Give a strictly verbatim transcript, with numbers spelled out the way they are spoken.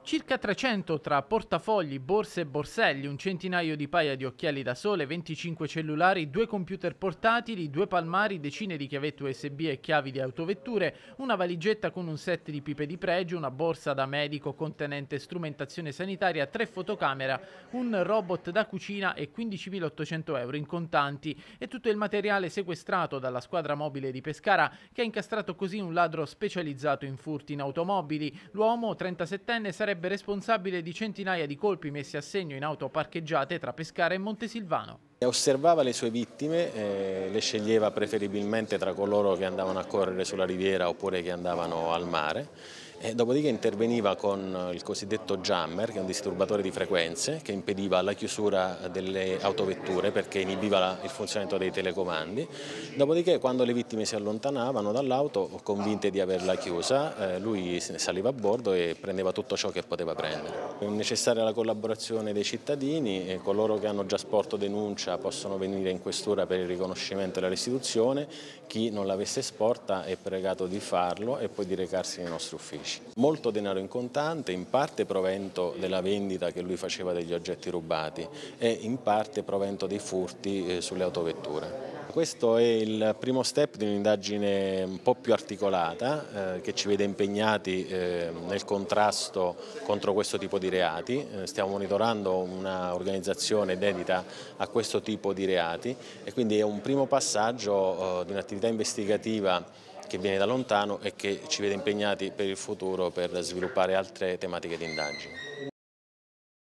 Circa trecento tra portafogli, borse e borselli, un centinaio di paia di occhiali da sole, venticinque cellulari, due computer portatili, due palmari, decine di chiavette U S B e chiavi di autovetture, una valigetta con un set di pipe di pregio, una borsa da medico contenente strumentazione sanitaria, tre fotocamera, un robot da cucina e quindicimilaottocento euro in contanti e tutto il materiale sequestrato dalla squadra mobile di Pescara che ha incastrato così un ladro specializzato in furti in automobili. L'uomo, trentasettenne, sarebbe responsabile di centinaia di colpi messi a segno in auto parcheggiate tra Pescara e Montesilvano. Osservava le sue vittime, eh, le sceglieva preferibilmente tra coloro che andavano a correre sulla riviera oppure che andavano al mare. E dopodiché interveniva con il cosiddetto jammer, che è un disturbatore di frequenze che impediva la chiusura delle autovetture perché inibiva la, il funzionamento dei telecomandi. Dopodiché, quando le vittime si allontanavano dall'auto, convinte di averla chiusa, eh, lui saliva a bordo e prendeva tutto ciò che poteva prendere. È necessaria la collaborazione dei cittadini, e coloro che hanno già sporto denuncia possono venire in questura per il riconoscimento e la restituzione, chi non l'avesse sporta è pregato di farlo e poi di recarsi nei nostri uffici. Molto denaro in contante, in parte provento della vendita che lui faceva degli oggetti rubati e in parte provento dei furti sulle autovetture. Questo è il primo step di un'indagine un po' più articolata eh, che ci vede impegnati eh, nel contrasto contro questo tipo di reati. Eh, stiamo monitorando un'organizzazione dedita a questo tipo di reati e quindi è un primo passaggio eh, di un'attività investigativa che viene da lontano e che ci vede impegnati per il futuro per sviluppare altre tematiche di indagine.